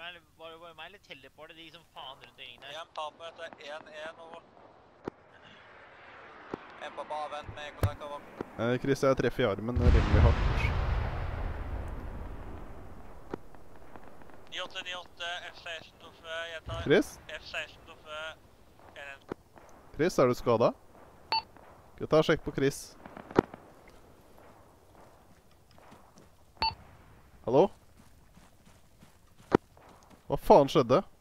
var det bare meg, eller teleportet de som faen rundt omkring der? En Papa etter 1-1 over. En Papa, vent med kontakt over. Chris, jeg treffer i armen rimelig hardt. 9898, F16 Doffe, jeg tar Chris? F16 Doffe, 1-1. Chris, er du skadet? Gutta, sjekk på Chris. Hallo? Hva faen skjedde?